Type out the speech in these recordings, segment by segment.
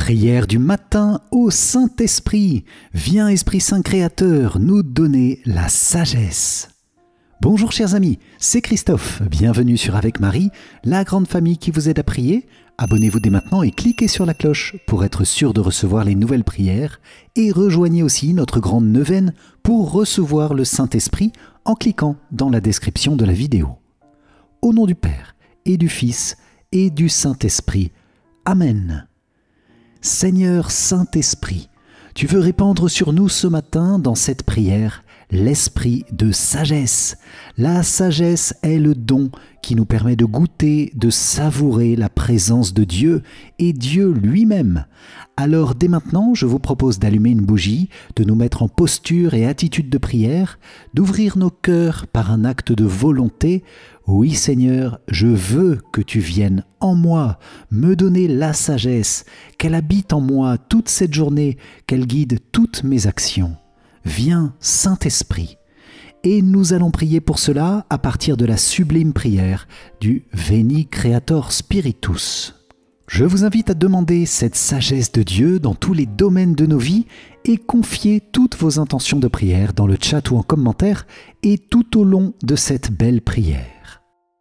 Prière du matin au Saint-Esprit. Viens, Esprit Saint Créateur, nous donner la sagesse. Bonjour chers amis, c'est Christophe. Bienvenue sur Avec Marie, la grande famille qui vous aide à prier. Abonnez-vous dès maintenant et cliquez sur la cloche pour être sûr de recevoir les nouvelles prières. Et rejoignez aussi notre grande neuvaine pour recevoir le Saint-Esprit en cliquant dans la description de la vidéo. Au nom du Père et du Fils et du Saint-Esprit. Amen. Seigneur Saint-Esprit, tu veux répandre sur nous ce matin dans cette prière l'esprit de sagesse. La sagesse est le don qui nous permet de goûter, de savourer la présence de Dieu et Dieu lui-même. Alors dès maintenant, je vous propose d'allumer une bougie, de nous mettre en posture et attitude de prière, d'ouvrir nos cœurs par un acte de volonté. Oui Seigneur, je veux que tu viennes en moi, me donner la sagesse, qu'elle habite en moi toute cette journée, qu'elle guide toutes mes actions. Viens, Saint-Esprit. Et nous allons prier pour cela à partir de la sublime prière du Veni Creator Spiritus. Je vous invite à demander cette sagesse de Dieu dans tous les domaines de nos vies et confier toutes vos intentions de prière dans le chat ou en commentaire et tout au long de cette belle prière.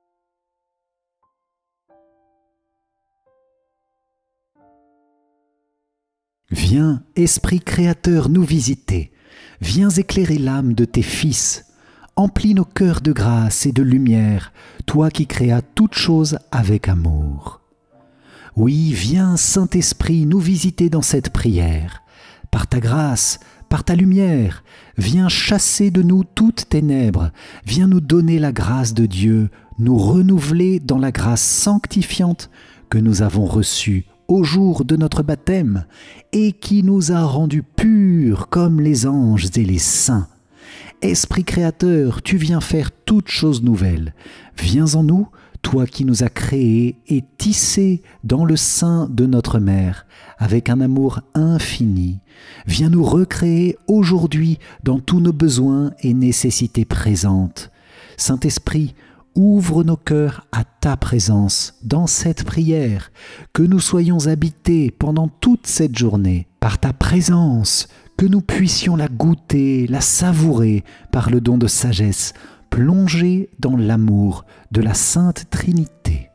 Viens, Esprit Créateur, nous visiter. Viens éclairer l'âme de tes fils. Emplis nos cœurs de grâce et de lumière, toi qui créas toutes choses avec amour. Oui, viens, Saint-Esprit, nous visiter dans cette prière. Par ta grâce, par ta lumière, viens chasser de nous toutes ténèbres. Viens nous donner la grâce de Dieu, nous renouveler dans la grâce sanctifiante que nous avons reçue au jour de notre baptême et qui nous a rendus purs comme les anges et les saints. Esprit Créateur, tu viens faire toutes choses nouvelles. Viens en nous, toi qui nous as créés et tissés dans le sein de notre mère, avec un amour infini. Viens nous recréer aujourd'hui dans tous nos besoins et nécessités présentes. Saint-Esprit, ouvre nos cœurs à ta présence dans cette prière, que nous soyons habités pendant toute cette journée par ta présence, que nous puissions la goûter, la savourer par le don de sagesse, plongés dans l'amour de la Sainte Trinité.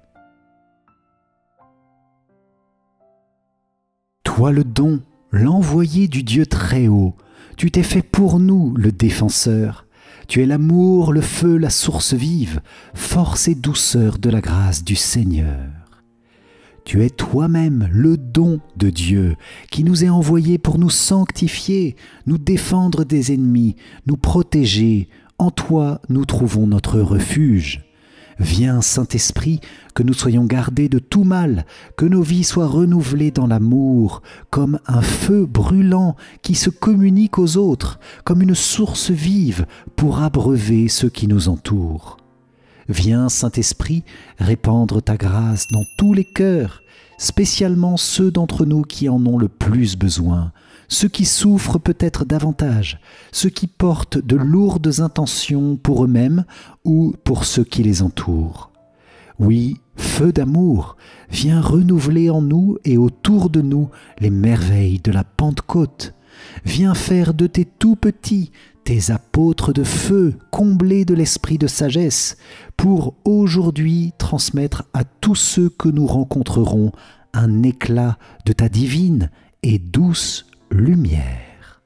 Toi le don, l'envoyé du Dieu très haut, tu t'es fait pour nous le défenseur. Tu es l'amour, le feu, la source vive, force et douceur de la grâce du Seigneur. Tu es toi-même le don de Dieu qui nous est envoyé pour nous sanctifier, nous défendre des ennemis, nous protéger. En toi, nous trouvons notre refuge. Viens, Saint-Esprit, que nous soyons gardés de tout mal, que nos vies soient renouvelées dans l'amour, comme un feu brûlant qui se communique aux autres, comme une source vive pour abreuver ceux qui nous entourent. Viens, Saint-Esprit, répandre ta grâce dans tous les cœurs, spécialement ceux d'entre nous qui en ont le plus besoin, ceux qui souffrent peut-être davantage, ceux qui portent de lourdes intentions pour eux-mêmes ou pour ceux qui les entourent. Oui, feu d'amour, viens renouveler en nous et autour de nous les merveilles de la Pentecôte. Viens faire de tes tout-petits, tes apôtres de feu, comblés de l'esprit de sagesse, pour aujourd'hui transmettre à tous ceux que nous rencontrerons un éclat de ta divine et douce lumière.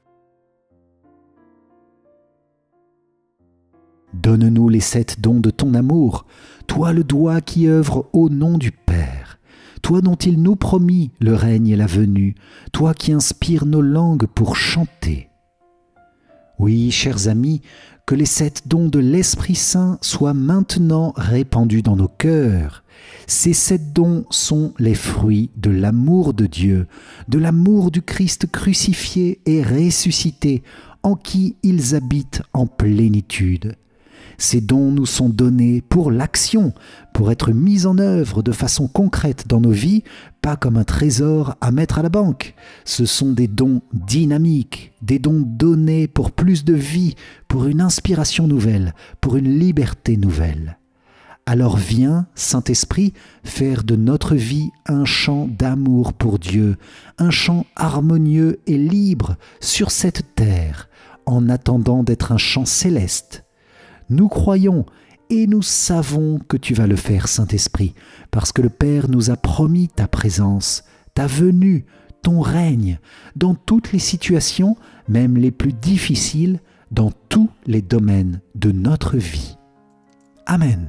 Donne-nous les 7 dons de ton amour, toi le doigt qui œuvre au nom du Père, toi dont il nous promit le règne et la venue, toi qui inspires nos langues pour chanter. Oui, chers amis, que les 7 dons de l'Esprit Saint soient maintenant répandus dans nos cœurs. Ces 7 dons sont les fruits de l'amour de Dieu, de l'amour du Christ crucifié et ressuscité, en qui ils habitent en plénitude. Ces dons nous sont donnés pour l'action, pour être mis en œuvre de façon concrète dans nos vies, pas comme un trésor à mettre à la banque. Ce sont des dons dynamiques, des dons donnés pour plus de vie, pour une inspiration nouvelle, pour une liberté nouvelle. Alors viens, Saint-Esprit, faire de notre vie un chant d'amour pour Dieu, un chant harmonieux et libre sur cette terre, en attendant d'être un chant céleste. Nous croyons et nous savons que tu vas le faire, Saint-Esprit, parce que le Père nous a promis ta présence, ta venue, ton règne, dans toutes les situations, même les plus difficiles, dans tous les domaines de notre vie. Amen.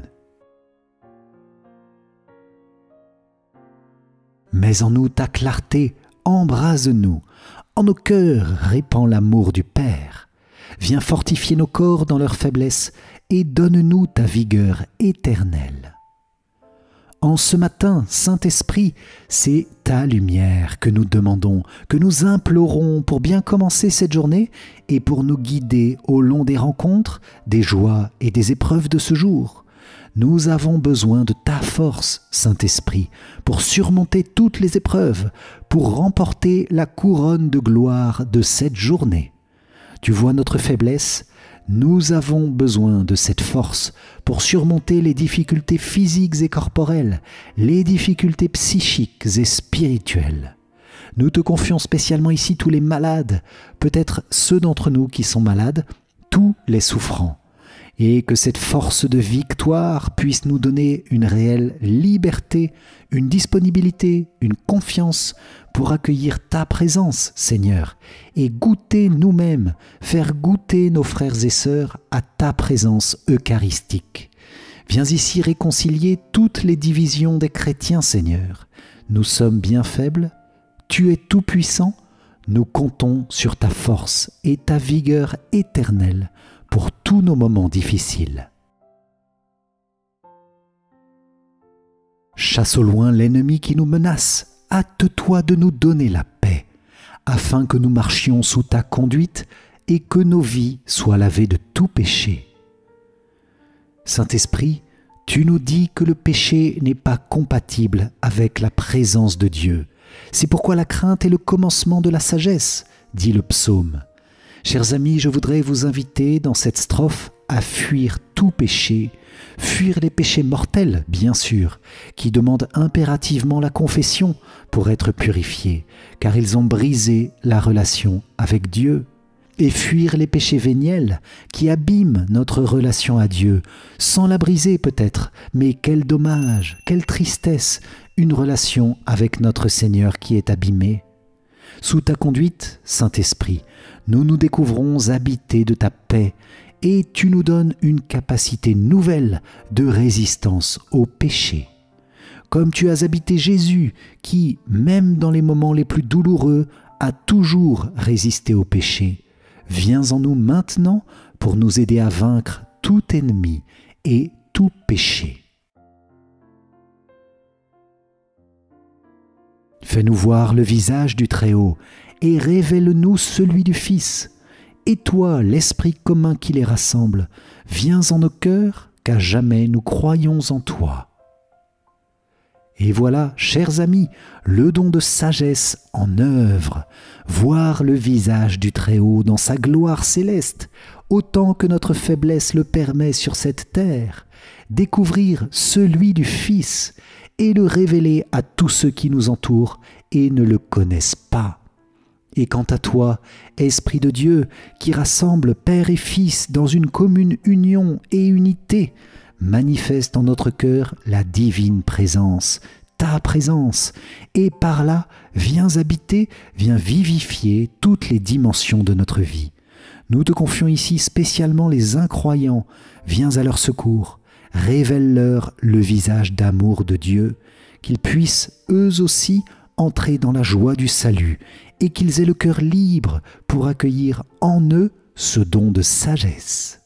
Mets en nous ta clarté, embrase-nous. En nos cœurs, répands l'amour du Père. Viens fortifier nos corps dans leur faiblesse et donne-nous ta vigueur éternelle. En ce matin, Saint-Esprit, c'est ta lumière que nous demandons, que nous implorons pour bien commencer cette journée et pour nous guider au long des rencontres, des joies et des épreuves de ce jour. Nous avons besoin de ta force, Saint-Esprit, pour surmonter toutes les épreuves, pour remporter la couronne de gloire de cette journée. Tu vois notre faiblesse, nous avons besoin de cette force pour surmonter les difficultés physiques et corporelles, les difficultés psychiques et spirituelles. Nous te confions spécialement ici tous les malades, peut-être ceux d'entre nous qui sont malades, tous les souffrants. Et que cette force de victoire puisse nous donner une réelle liberté, une disponibilité, une confiance pour accueillir ta présence, Seigneur, et goûter nous-mêmes, faire goûter nos frères et sœurs à ta présence eucharistique. Viens ici réconcilier toutes les divisions des chrétiens, Seigneur. Nous sommes bien faibles, tu es tout-puissant, nous comptons sur ta force et ta vigueur éternelle pour tous nos moments difficiles. Chasse au loin l'ennemi qui nous menace, hâte-toi de nous donner la paix, afin que nous marchions sous ta conduite et que nos vies soient lavées de tout péché. Saint-Esprit, tu nous dis que le péché n'est pas compatible avec la présence de Dieu. C'est pourquoi la crainte est le commencement de la sagesse, dit le psaume. Chers amis, je voudrais vous inviter dans cette strophe à fuir tout péché, fuir les péchés mortels, bien sûr, qui demandent impérativement la confession pour être purifiés, car ils ont brisé la relation avec Dieu, et fuir les péchés véniels qui abîment notre relation à Dieu, sans la briser peut-être, mais quel dommage, quelle tristesse, une relation avec notre Seigneur qui est abîmée. Sous ta conduite, Saint-Esprit, nous nous découvrons habités de ta paix et tu nous donnes une capacité nouvelle de résistance au péché. Comme tu as habité Jésus qui, même dans les moments les plus douloureux, a toujours résisté au péché, viens en nous maintenant pour nous aider à vaincre tout ennemi et tout péché. Fais-nous voir le visage du Très-Haut et révèle-nous celui du Fils. Et toi, l'Esprit commun qui les rassemble, viens en nos cœurs, qu'à jamais nous croyons en toi. Et voilà, chers amis, le don de sagesse en œuvre, voir le visage du Très-Haut dans sa gloire céleste, autant que notre faiblesse le permet sur cette terre, découvrir celui du Fils et le révéler à tous ceux qui nous entourent et ne le connaissent pas. Et quant à toi, Esprit de Dieu, qui rassemble Père et Fils dans une commune union et unité, manifeste en notre cœur la divine présence, ta présence, et par là, viens habiter, viens vivifier toutes les dimensions de notre vie. Nous te confions ici spécialement les incroyants, viens à leur secours, révèle-leur le visage d'amour de Dieu, qu'ils puissent eux aussi entrer dans la joie du salut et qu'ils aient le cœur libre pour accueillir en eux ce don de sagesse.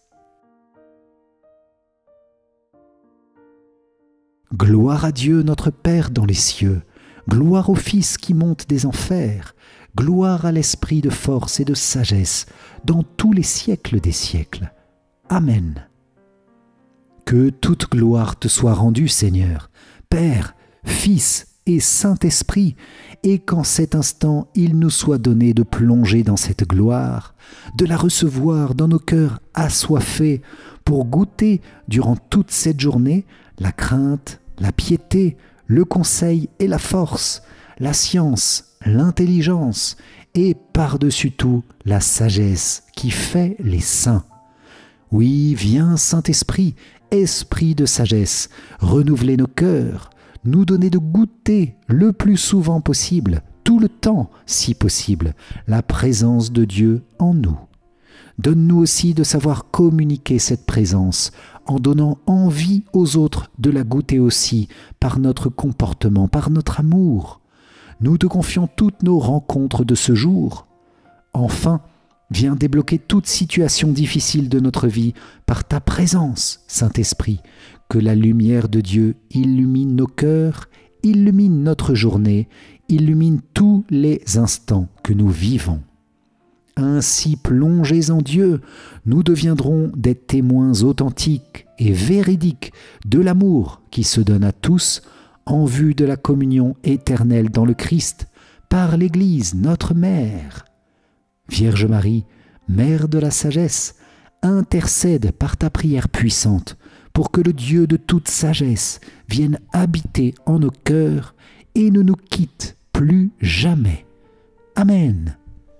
Gloire à Dieu notre Père dans les cieux, gloire au Fils qui monte des enfers, gloire à l'Esprit de force et de sagesse dans tous les siècles des siècles. Amen. Que toute gloire te soit rendue, Seigneur, Père, Fils et Saint-Esprit, et qu'en cet instant il nous soit donné de plonger dans cette gloire, de la recevoir dans nos cœurs assoiffés pour goûter durant toute cette journée la crainte, la piété, le conseil et la force, la science, l'intelligence et par-dessus tout la sagesse qui fait les saints. Oui, viens Saint-Esprit, Esprit de sagesse, renouveler nos cœurs, nous donner de goûter le plus souvent possible, tout le temps, si possible, la présence de Dieu en nous. Donne-nous aussi de savoir communiquer cette présence en donnant envie aux autres de la goûter aussi par notre comportement, par notre amour. Nous te confions toutes nos rencontres de ce jour. Enfin, viens débloquer toute situation difficile de notre vie par ta présence, Saint-Esprit. Que la lumière de Dieu illumine nos cœurs, illumine notre journée, illumine tous les instants que nous vivons. Ainsi plongés en Dieu, nous deviendrons des témoins authentiques et véridiques de l'amour qui se donne à tous en vue de la communion éternelle dans le Christ par l'Église, notre Mère. Vierge Marie, Mère de la sagesse, intercède par ta prière puissante pour que le Dieu de toute sagesse vienne habiter en nos cœurs et ne nous quitte plus jamais. Amen.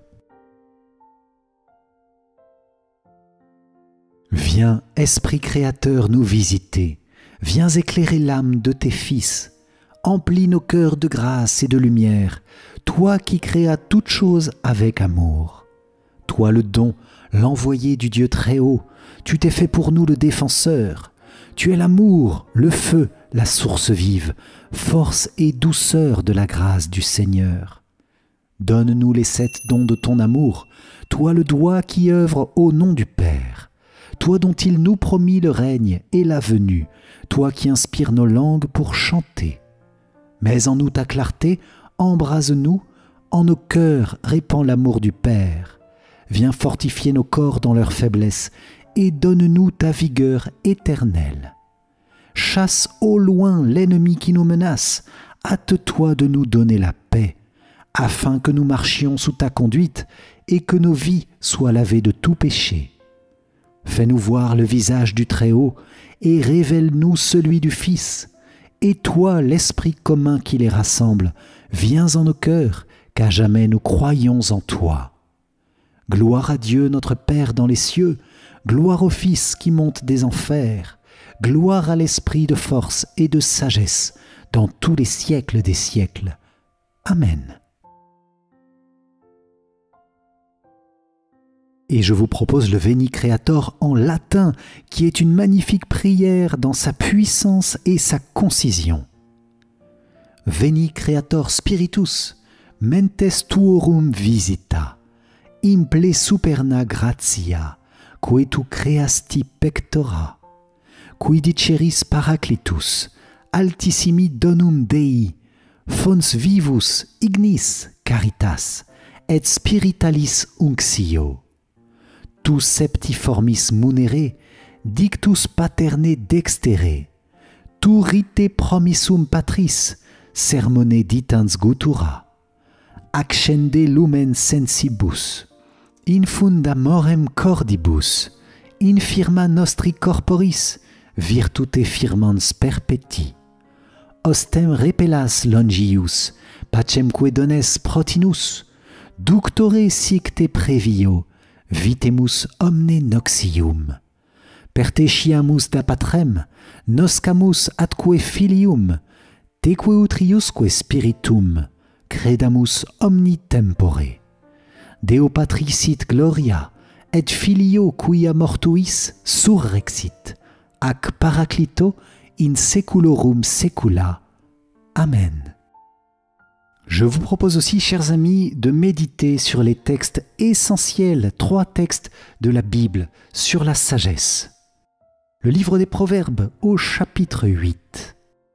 Viens, Esprit Créateur, nous visiter. Viens éclairer l'âme de tes fils. Emplis nos cœurs de grâce et de lumière, toi qui créas toutes choses avec amour. Toi le don, l'envoyé du Dieu très haut, tu t'es fait pour nous le défenseur. Tu es l'amour, le feu, la source vive, force et douceur de la grâce du Seigneur. Donne-nous les 7 dons de ton amour, toi le doigt qui œuvre au nom du Père. Toi dont il nous promit le règne et la venue, toi qui inspires nos langues pour chanter. Mets en nous ta clarté, embrase-nous, en nos cœurs répand l'amour du Père. Viens fortifier nos corps dans leur faiblesse et donne-nous ta vigueur éternelle. Chasse au loin l'ennemi qui nous menace, hâte-toi de nous donner la paix, afin que nous marchions sous ta conduite et que nos vies soient lavées de tout péché. Fais-nous voir le visage du Très-Haut et révèle-nous celui du Fils. Et toi, l'Esprit commun qui les rassemble, viens en nos cœurs, qu'à jamais nous croyons en toi. Gloire à Dieu notre Père dans les cieux, gloire au Fils qui monte des enfers, gloire à l'Esprit de force et de sagesse dans tous les siècles des siècles. Amen. Et je vous propose le Veni Creator en latin, qui est une magnifique prière dans sa puissance et sa concision. Veni Creator Spiritus, mentes tuorum visita, imple superna gratia, que tu creasti pectora, qui diceris Paraclitus, altissimi donum Dei, fons vivus ignis caritas, et spiritualis unctio. Tu septiformis munere, dictus paterne dextere, tu rite promissum patris, sermone ditans gutura, accende lumen sensibus, infunda morem cordibus, infirma nostri corporis, virtute firmans perpeti, ostem repellas longius, pacemque dones protinus, ductore sic te previo, vitemus omne noxium. Perteciamus da patrem, noscamus atque filium, teque utriusque spiritum, credamus omni tempore. Deo Patri sit gloria, et Filio quia mortuis surrexit, ac Paraclito in seculorum secula. Amen. Je vous propose aussi, chers amis, de méditer sur les textes essentiels, 3 textes de la Bible sur la sagesse. Le livre des Proverbes au chapitre 8.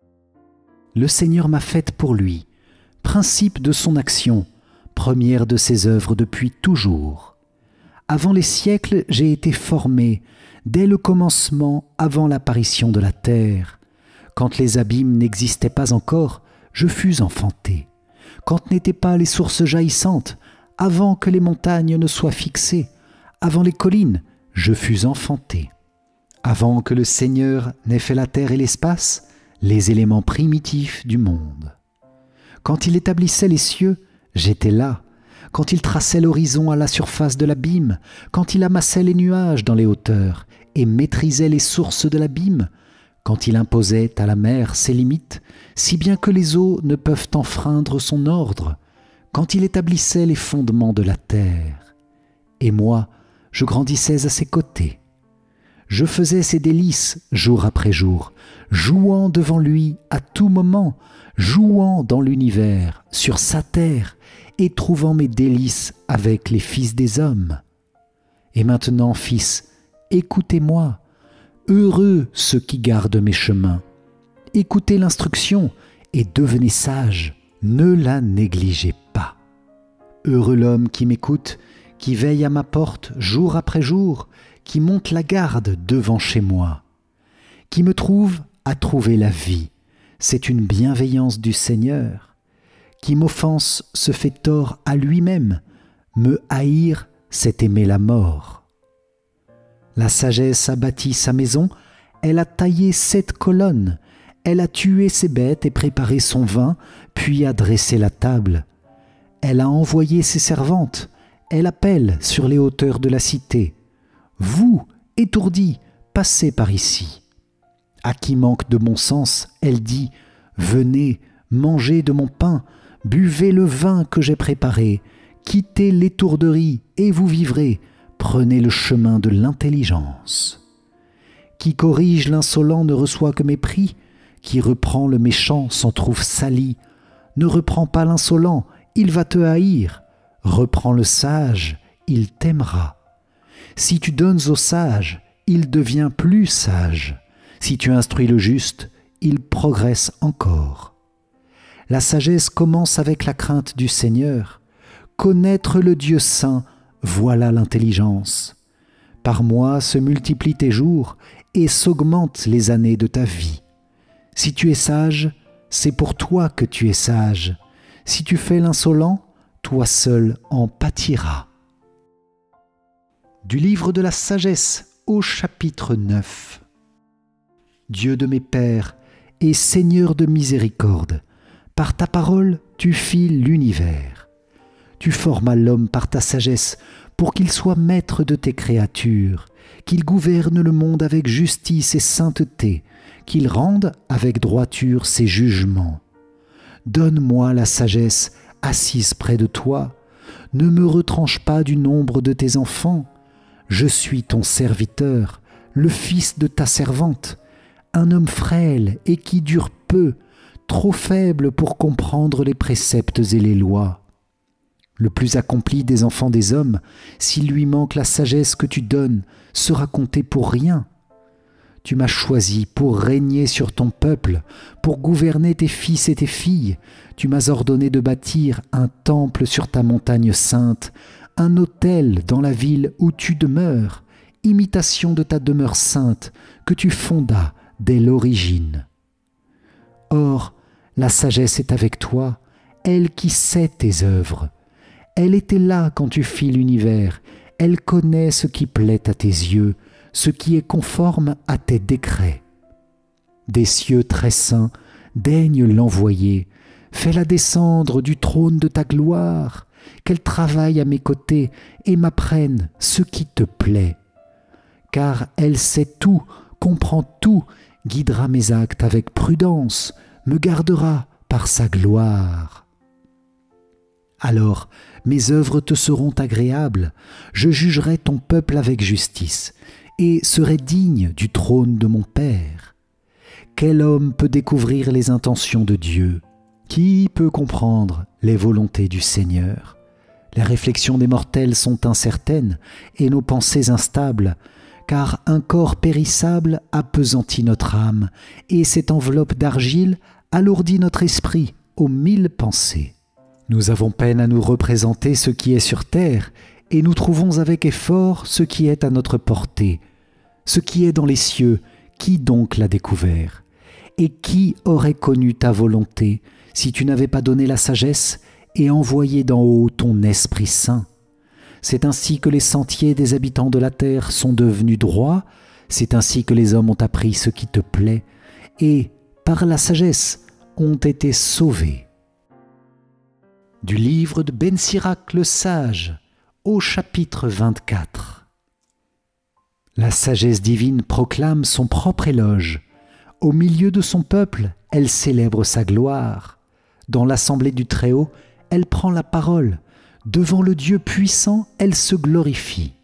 Le Seigneur m'a faite pour lui, principe de son action, première de ses œuvres depuis toujours. Avant les siècles, j'ai été formé, dès le commencement, avant l'apparition de la terre. Quand les abîmes n'existaient pas encore, je fus enfanté. Quand n'étaient pas les sources jaillissantes, avant que les montagnes ne soient fixées, avant les collines, je fus enfanté. avant que le Seigneur n'ait fait la terre et l'espace, les éléments primitifs du monde. Quand il établissait les cieux, j'étais là. Quand il traçait l'horizon à la surface de l'abîme, quand il amassait les nuages dans les hauteurs et maîtrisait les sources de l'abîme, quand il imposait à la mer ses limites, si bien que les eaux ne peuvent enfreindre son ordre, quand il établissait les fondements de la terre. Et moi, je grandissais à ses côtés. Je faisais ses délices jour après jour, jouant devant lui à tout moment, jouant dans l'univers, sur sa terre, et trouvant mes délices avec les fils des hommes. Et maintenant, fils, écoutez-moi, heureux ceux qui gardent mes chemins. Écoutez l'instruction et devenez sages, ne la négligez pas. Heureux l'homme qui m'écoute, qui veille à ma porte jour après jour, qui monte la garde devant chez moi. Qui me trouve a trouvé la vie, c'est une bienveillance du Seigneur. Qui m'offense se fait tort à lui-même, me haïr, c'est aimer la mort. La sagesse a bâti sa maison, elle a taillé 7 colonnes, elle a tué ses bêtes et préparé son vin, puis a dressé la table. Elle a envoyé ses servantes, elle appelle sur les hauteurs de la cité. Vous, étourdis, passez par ici. À qui manque de bon sens, elle dit, venez, mangez de mon pain, buvez le vin que j'ai préparé, quittez l'étourderie et vous vivrez, prenez le chemin de l'intelligence. Qui corrige l'insolent ne reçoit que mépris, qui reprend le méchant s'en trouve sali. Ne reprends pas l'insolent, il va te haïr, reprends le sage, il t'aimera. Si tu donnes au sage, il devient plus sage. Si tu instruis le juste, il progresse encore. La sagesse commence avec la crainte du Seigneur. Connaître le Dieu saint, voilà l'intelligence. Par mois se multiplient tes jours et s'augmentent les années de ta vie. Si tu es sage, c'est pour toi que tu es sage. Si tu fais l'insolent, toi seul en pâtiras. Du livre de la sagesse au chapitre 9. Dieu de mes pères et Seigneur de miséricorde, par ta parole, tu fis l'univers. Tu formas l'homme par ta sagesse pour qu'il soit maître de tes créatures, qu'il gouverne le monde avec justice et sainteté, qu'il rende avec droiture ses jugements. Donne-moi la sagesse assise près de toi. Ne me retranche pas du nombre de tes enfants. Je suis ton serviteur, le fils de ta servante, un homme frêle et qui dure peu, trop faible pour comprendre les préceptes et les lois. Le plus accompli des enfants des hommes, s'il lui manque la sagesse que tu donnes, sera compté pour rien. Tu m'as choisi pour régner sur ton peuple, pour gouverner tes fils et tes filles. Tu m'as ordonné de bâtir un temple sur ta montagne sainte, un autel dans la ville où tu demeures, imitation de ta demeure sainte que tu fondas dès l'origine. Or, la sagesse est avec toi, elle qui sait tes œuvres. Elle était là quand tu fis l'univers, elle connaît ce qui plaît à tes yeux, ce qui est conforme à tes décrets. Des cieux très saints, daigne l'envoyer, fais-la descendre du trône de ta gloire, qu'elle travaille à mes côtés et m'apprenne ce qui te plaît. Car elle sait tout, comprend tout, guidera mes actes avec prudence, me gardera par sa gloire. Alors mes œuvres te seront agréables, je jugerai ton peuple avec justice, et serai digne du trône de mon Père. Quel homme peut découvrir les intentions de Dieu? Qui peut comprendre les volontés du Seigneur? Les réflexions des mortels sont incertaines, et nos pensées instables, car un corps périssable appesantit notre âme, et cette enveloppe d'argile alourdit notre esprit aux 1000 pensées. Nous avons peine à nous représenter ce qui est sur terre, et nous trouvons avec effort ce qui est à notre portée. Ce qui est dans les cieux, qui donc l'a découvert? Et qui aurait connu ta volonté si tu n'avais pas donné la sagesse et envoyé d'en haut ton Esprit Saint? C'est ainsi que les sentiers des habitants de la terre sont devenus droits, C'est ainsi que les hommes ont appris ce qui te plaît et, par la sagesse, ont été sauvés. Du livre de Ben Sirac le sage, au chapitre 24. La sagesse divine proclame son propre éloge. Au milieu de son peuple, elle célèbre sa gloire. Dans l'assemblée du Très-Haut, elle prend la parole. Devant le Dieu puissant, elle se glorifie.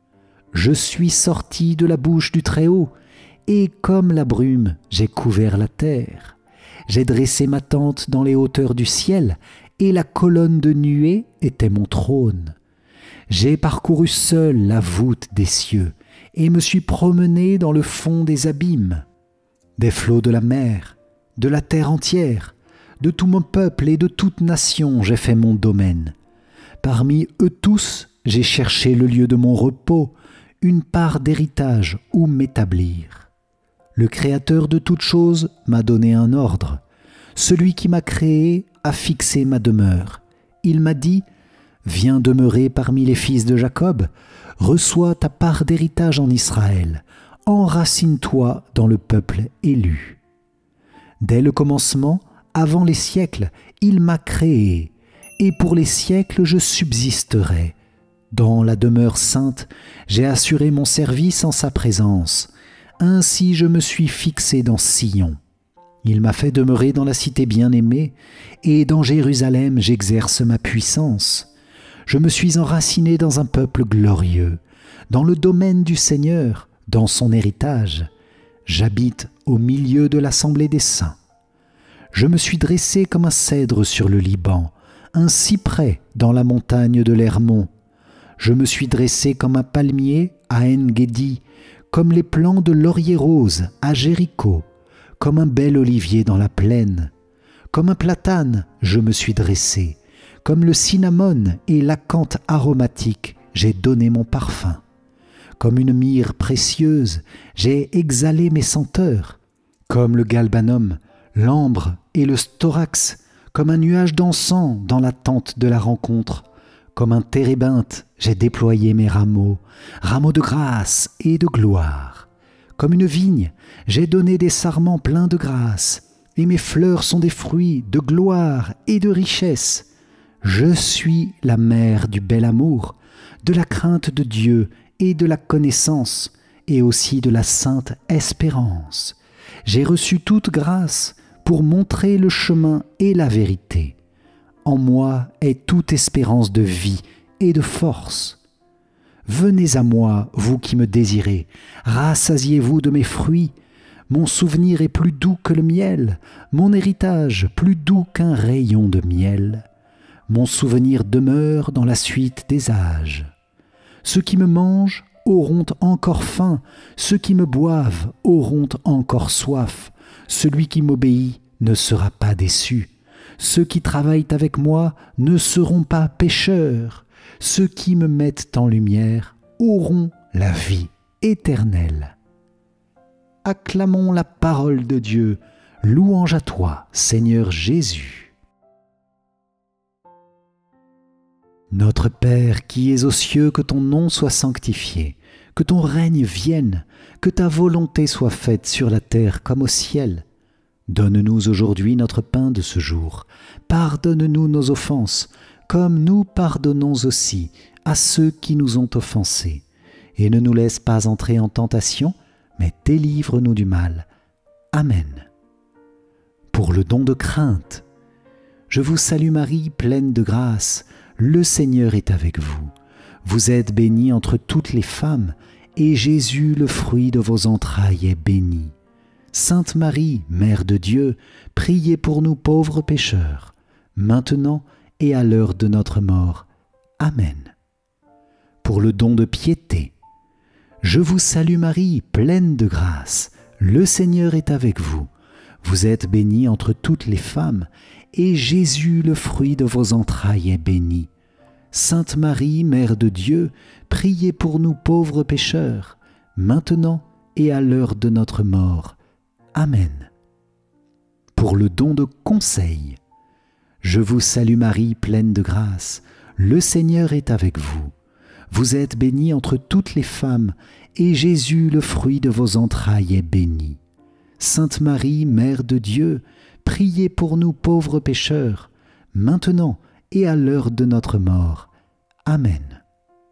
Je suis sorti de la bouche du Très-Haut, et comme la brume, j'ai couvert la terre. J'ai dressé ma tente dans les hauteurs du ciel, et la colonne de nuée était mon trône. J'ai parcouru seul la voûte des cieux, et me suis promené dans le fond des abîmes. Des flots de la mer, de la terre entière, de tout mon peuple et de toute nation, j'ai fait mon domaine. Parmi eux tous, j'ai cherché le lieu de mon repos, une part d'héritage où m'établir. Le Créateur de toutes choses m'a donné un ordre. Celui qui m'a créé a fixé ma demeure. Il m'a dit « Viens demeurer parmi les fils de Jacob, reçois ta part d'héritage en Israël, enracine-toi dans le peuple élu. » Dès le commencement, avant les siècles, il m'a créé, et pour les siècles je subsisterai. Dans la demeure sainte, j'ai assuré mon service en sa présence. Ainsi je me suis fixé dans Sion. Il m'a fait demeurer dans la cité bien-aimée, et dans Jérusalem j'exerce ma puissance. Je me suis enraciné dans un peuple glorieux, dans le domaine du Seigneur, dans son héritage. J'habite au milieu de l'assemblée des saints. Je me suis dressé comme un cèdre sur le Liban, un cyprès dans la montagne de l'Hermon. Je me suis dressé comme un palmier à En-Guédi, comme les plants de laurier rose à Jéricho, comme un bel olivier dans la plaine. Comme un platane, je me suis dressé, comme le cinnamome et l'acanthe aromatique, j'ai donné mon parfum. Comme une myrrhe précieuse, j'ai exhalé mes senteurs. Comme le galbanum, l'ambre et le storax, comme un nuage d'encens dans la tente de la rencontre. Comme un térébinthe, j'ai déployé mes rameaux, rameaux de grâce et de gloire. Comme une vigne, j'ai donné des sarments pleins de grâce, et mes fleurs sont des fruits de gloire et de richesse. Je suis la mère du bel amour, de la crainte de Dieu et de la connaissance, et aussi de la sainte espérance. J'ai reçu toute grâce pour montrer le chemin et la vérité. En moi est toute espérance de vie et de force. Venez à moi, vous qui me désirez, rassasiez-vous de mes fruits. Mon souvenir est plus doux que le miel, mon héritage plus doux qu'un rayon de miel. Mon souvenir demeure dans la suite des âges. Ceux qui me mangent auront encore faim, ceux qui me boivent auront encore soif. Celui qui m'obéit ne sera pas déçu. Ceux qui travaillent avec moi ne seront pas pécheurs. Ceux qui me mettent en lumière auront la vie éternelle. Acclamons la parole de Dieu. Louange à toi, Seigneur Jésus. Notre Père qui es aux cieux, que ton nom soit sanctifié, que ton règne vienne, que ta volonté soit faite sur la terre comme au ciel. Donne-nous aujourd'hui notre pain de ce jour. Pardonne-nous nos offenses, comme nous pardonnons aussi à ceux qui nous ont offensés. Et ne nous laisse pas entrer en tentation, mais délivre-nous du mal. Amen. Pour le don de crainte, je vous salue Marie, pleine de grâce, le Seigneur est avec vous. Vous êtes bénie entre toutes les femmes, et Jésus, le fruit de vos entrailles, est béni. Sainte Marie, Mère de Dieu, priez pour nous pauvres pécheurs, maintenant et à l'heure de notre mort. Amen. Pour le don de piété, je vous salue Marie, pleine de grâce, le Seigneur est avec vous. Vous êtes bénie entre toutes les femmes, et Jésus, le fruit de vos entrailles, est béni. Sainte Marie, Mère de Dieu, priez pour nous pauvres pécheurs, maintenant et à l'heure de notre mort. Amen. Pour le don de conseil, je vous salue Marie, pleine de grâce, le Seigneur est avec vous. Vous êtes bénie entre toutes les femmes, et Jésus, le fruit de vos entrailles, est béni. Sainte Marie, Mère de Dieu, priez pour nous pauvres pécheurs, maintenant et à l'heure de notre mort. Amen.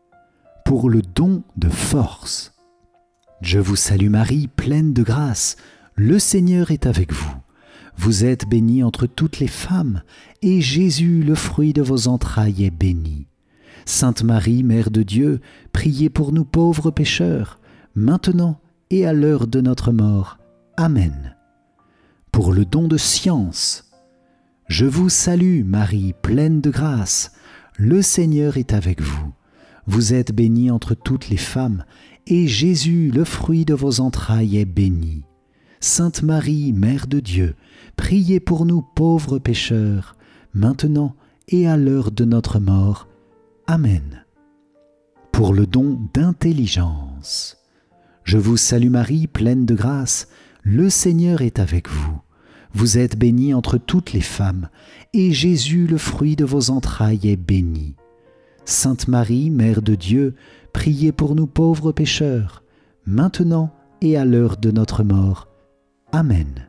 Pour le don de force. Je vous salue Marie, pleine de grâce, le Seigneur est avec vous. Vous êtes bénie entre toutes les femmes, et Jésus, le fruit de vos entrailles, est béni. Sainte Marie, Mère de Dieu, priez pour nous pauvres pécheurs, maintenant et à l'heure de notre mort. Amen. Pour le don de science. Je vous salue Marie, pleine de grâce, le Seigneur est avec vous. Vous êtes bénie entre toutes les femmes, et Jésus, le fruit de vos entrailles, est béni. Sainte Marie, Mère de Dieu, priez pour nous pauvres pécheurs, maintenant et à l'heure de notre mort. Amen. Pour le don d'intelligence. Je vous salue Marie, pleine de grâce, le Seigneur est avec vous. Vous êtes bénie entre toutes les femmes, et Jésus, le fruit de vos entrailles, est béni. Sainte Marie, Mère de Dieu, priez pour nous pauvres pécheurs, maintenant et à l'heure de notre mort. Amen.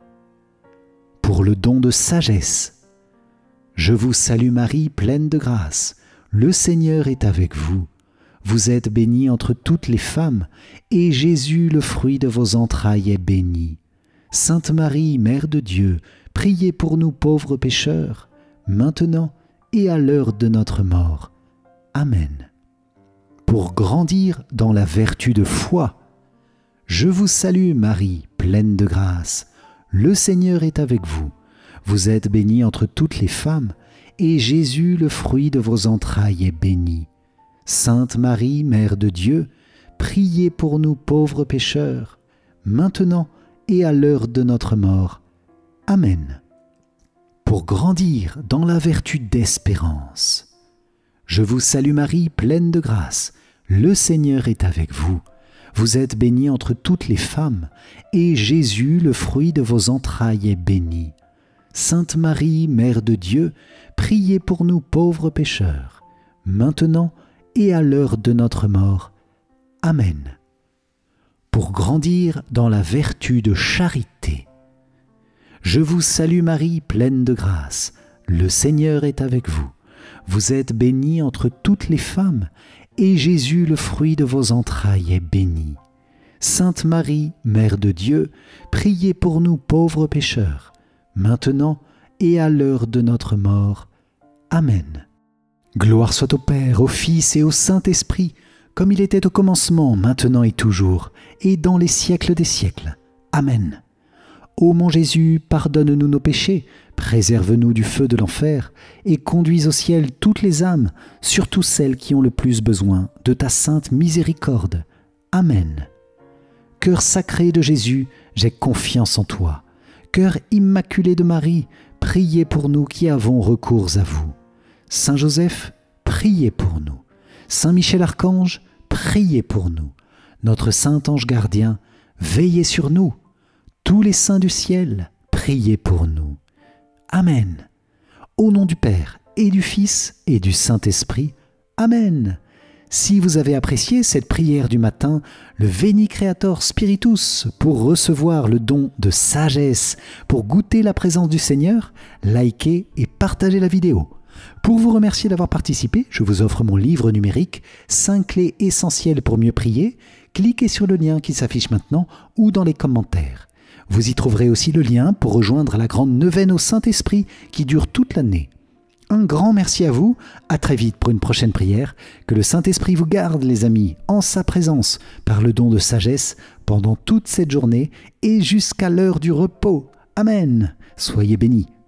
Pour le don de sagesse. Je vous salue Marie, pleine de grâce, le Seigneur est avec vous. Vous êtes bénie entre toutes les femmes, et Jésus, le fruit de vos entrailles, est béni. Sainte Marie, Mère de Dieu, priez pour nous pauvres pécheurs, maintenant et à l'heure de notre mort. Amen. Pour grandir dans la vertu de foi. Je vous salue Marie, pleine de grâce, le Seigneur est avec vous. Vous êtes bénie entre toutes les femmes, et Jésus, le fruit de vos entrailles, est béni. Sainte Marie, Mère de Dieu, priez pour nous pauvres pécheurs, maintenant et à l'heure de notre mort. Amen. Pour grandir dans la vertu d'espérance. Je vous salue Marie, pleine de grâce, le Seigneur est avec vous. Vous êtes bénie entre toutes les femmes, et Jésus, le fruit de vos entrailles, est béni. Sainte Marie, Mère de Dieu, priez pour nous pauvres pécheurs, maintenant et à l'heure de notre mort. Amen. Pour grandir dans la vertu de charité. Je vous salue Marie, pleine de grâce, le Seigneur est avec vous. Vous êtes bénie entre toutes les femmes, et Jésus, le fruit de vos entrailles, est béni. Sainte Marie, Mère de Dieu, priez pour nous pauvres pécheurs, maintenant et à l'heure de notre mort. Amen. Gloire soit au Père, au Fils et au Saint-Esprit, comme il était au commencement, maintenant et toujours, et dans les siècles des siècles. Amen. Ô mon Jésus, pardonne-nous nos péchés, préserve-nous du feu de l'enfer, et conduis au ciel toutes les âmes, surtout celles qui ont le plus besoin de ta sainte miséricorde. Amen. Cœur sacré de Jésus, j'ai confiance en toi. Cœur immaculé de Marie, priez pour nous qui avons recours à vous. Saint Joseph, priez pour nous. Saint Michel Archange, priez pour nous. Notre Saint Ange Gardien, veillez sur nous. Tous les saints du ciel, priez pour nous. Amen. Au nom du Père et du Fils et du Saint-Esprit. Amen. Si vous avez apprécié cette prière du matin, le Veni Creator Spiritus, pour recevoir le don de sagesse, pour goûter la présence du Seigneur, likez et partagez la vidéo. Pour vous remercier d'avoir participé, je vous offre mon livre numérique « 5 clés essentielles pour mieux prier ». Cliquez sur le lien qui s'affiche maintenant ou dans les commentaires. Vous y trouverez aussi le lien pour rejoindre la grande neuvaine au Saint-Esprit qui dure toute l'année. Un grand merci à vous, à très vite pour une prochaine prière. Que le Saint-Esprit vous garde les amis en sa présence par le don de sagesse pendant toute cette journée et jusqu'à l'heure du repos. Amen. Soyez bénis.